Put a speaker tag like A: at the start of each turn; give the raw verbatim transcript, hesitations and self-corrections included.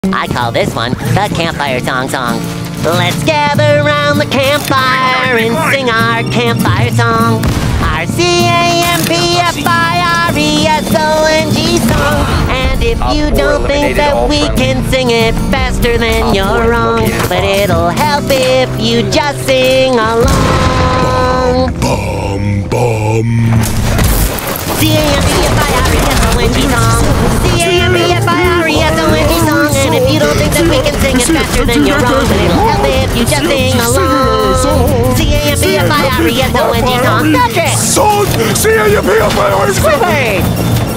A: I call this one the campfire song song. Let's gather around the campfire and sing our campfire song. Our C A M P F I R E S O N G song. And if you don't think that we can sing it faster, then you're wrong. But it'll help if you just sing along.
B: Bum, bum.
A: C A M P F I R E S O N G song. C A M P F I R E S O N G song. And if you don't think that we can sing it faster, then you're wrong. But it'll help if you just sing along. C A M P F I R E S O N G song. Patrick!
B: Song! C A M P F I R E S O N G!
A: Squidward!